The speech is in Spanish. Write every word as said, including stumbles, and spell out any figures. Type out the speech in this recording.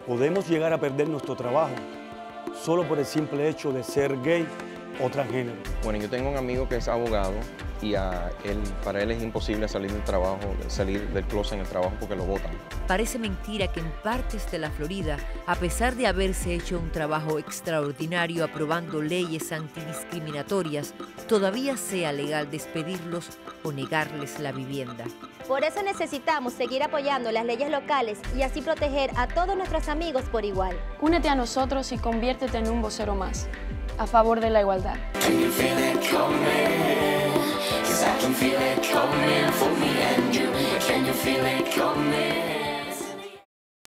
Podemos llegar a perder nuestro trabajo solo por el simple hecho de ser gay o transgénero. Bueno, yo tengo un amigo que es abogado y a él, para él es imposible salir del trabajo, salir del closet en el trabajo porque lo botan. Parece mentira que en partes de la Florida, a pesar de haberse hecho un trabajo extraordinario aprobando leyes antidiscriminatorias, todavía sea legal despedirlos o negarles la vivienda. Por eso necesitamos seguir apoyando las leyes locales y así proteger a todos nuestros amigos por igual. Únete a nosotros y conviértete en un vocero más, a favor de la igualdad. Can you feel it coming? 'Cause I can feel it coming for me and you. Can you feel it coming?